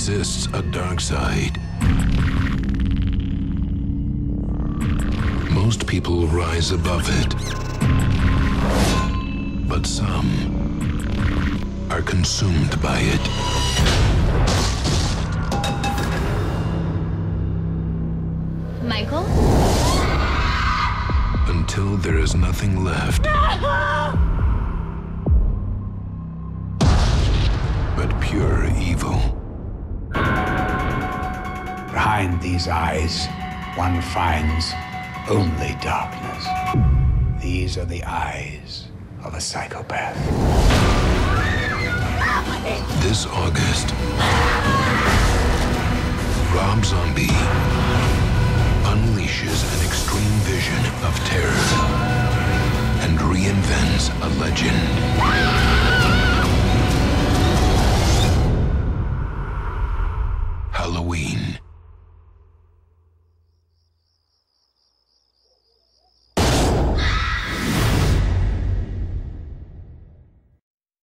exists a dark side. Most people rise above it, but some are consumed by it. Michael? Until there is nothing left but pure evil. Behind these eyes, one finds only darkness. These are the eyes of a psychopath. This August,